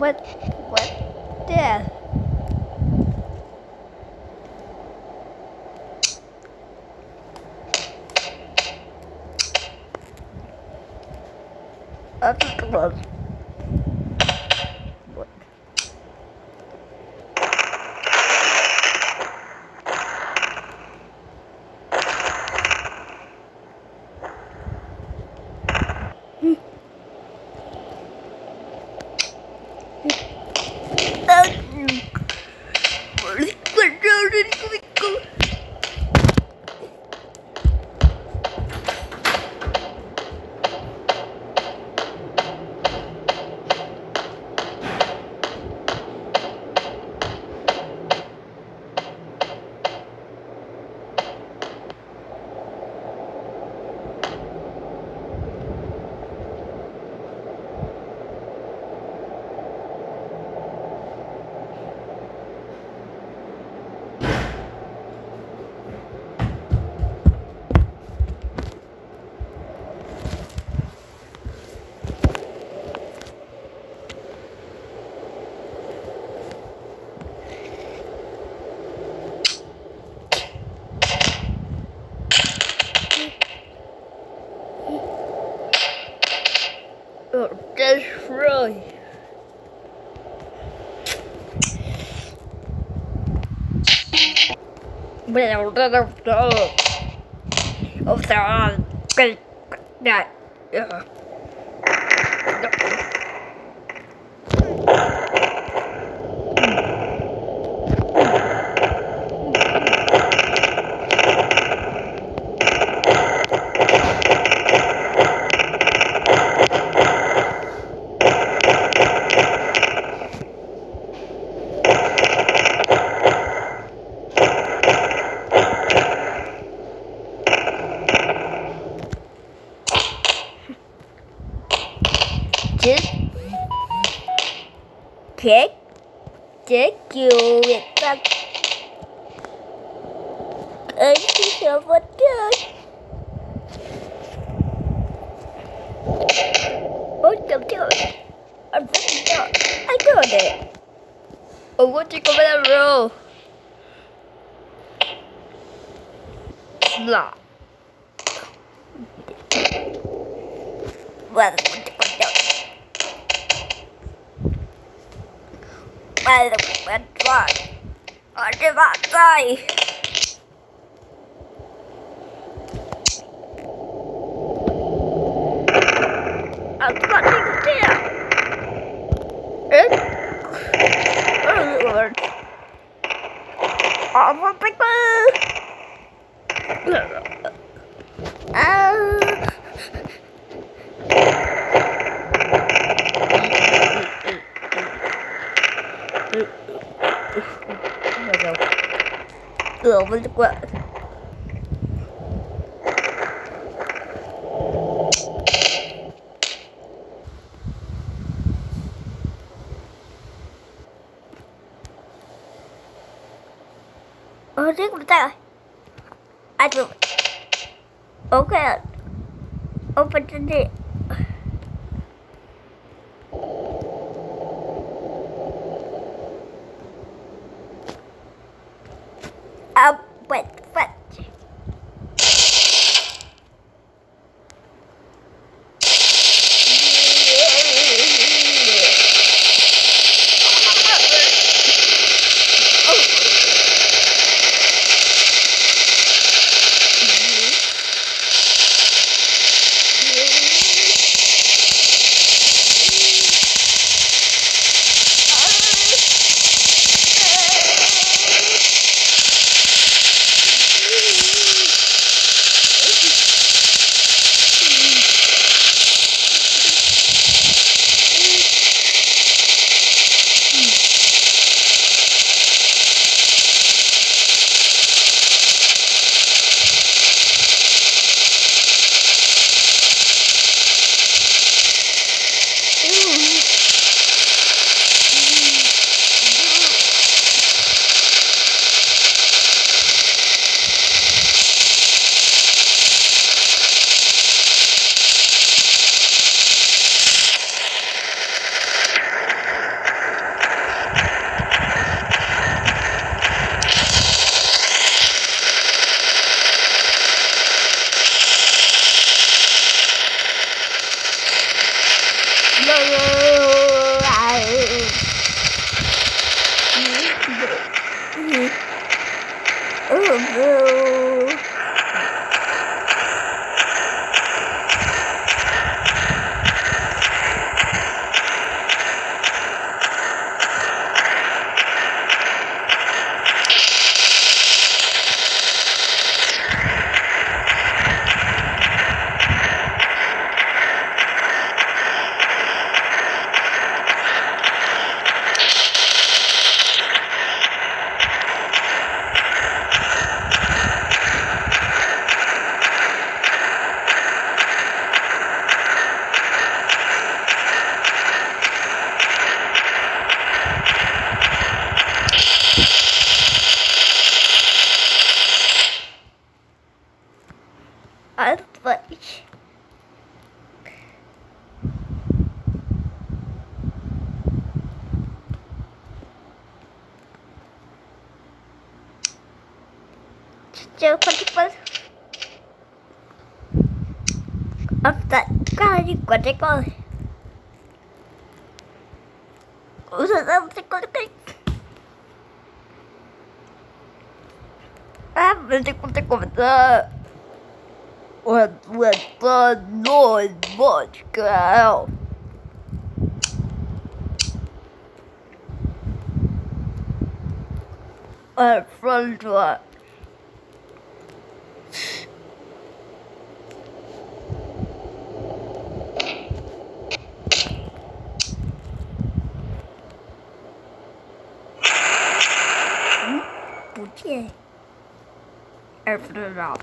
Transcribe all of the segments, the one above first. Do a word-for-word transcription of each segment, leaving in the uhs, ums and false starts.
What? What? There. That's close. What? Hmm. Oh, that's right. Well, that of the of the great that uh just take take you with that I see over there. Oh, don't do it. I'm fucking done. I got it. Oh, what you go with the roll? Blah. Well, what you go down? Well, what try? I did not die. I'm not even there. Eh? Oh, Lord. Oh, my big man. Ah. Oh, my God. Oh, this is that. I do. Okay. Open the door. Up with foot. Advice. Chờ con thích con. Ấp tận cái gì của trái con. Ủa sao sao trái con cái. À, mình trái con trái con mình. What was the noise much girl? At front door. Bố chê. At front door.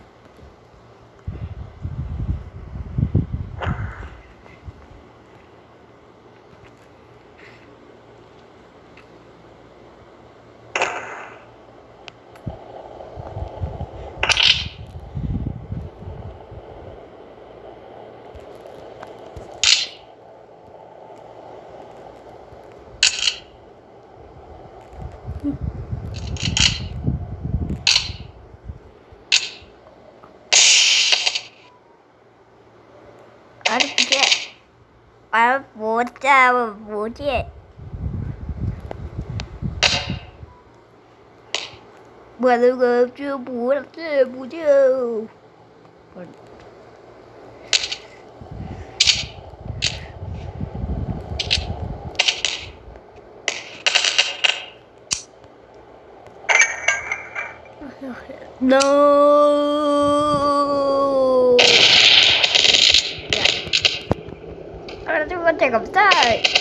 I don't forget. I want to want it. But the girl chưa bố là chưa bố chưa. No. Ahora tengo que checar.